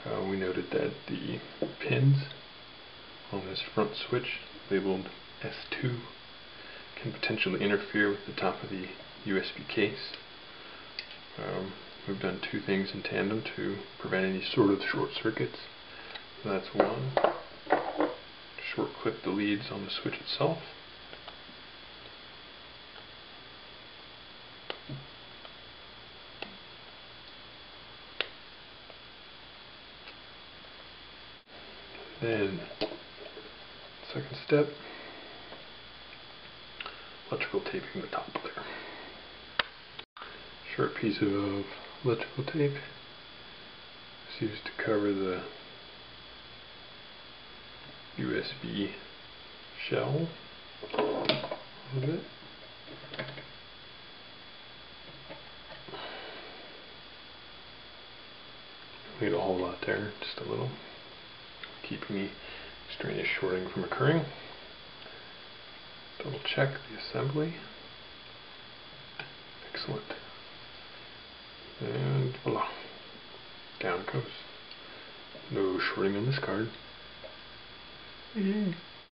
we noted that the pins on this front switch labeled S2 can potentially interfere with the top of the USB case. We've done two things in tandem to prevent any sort of short circuits. That's one, short clip the leads on the switch itself. Then, second step, electrical taping the top there. Short piece of electrical tape is used to cover the USB shell a little bit. Don't need a whole lot there, just a little, keeping the extraneous shorting from occurring. Double check the assembly. Excellent. And voila, down it goes. No shorting on this card. Yay.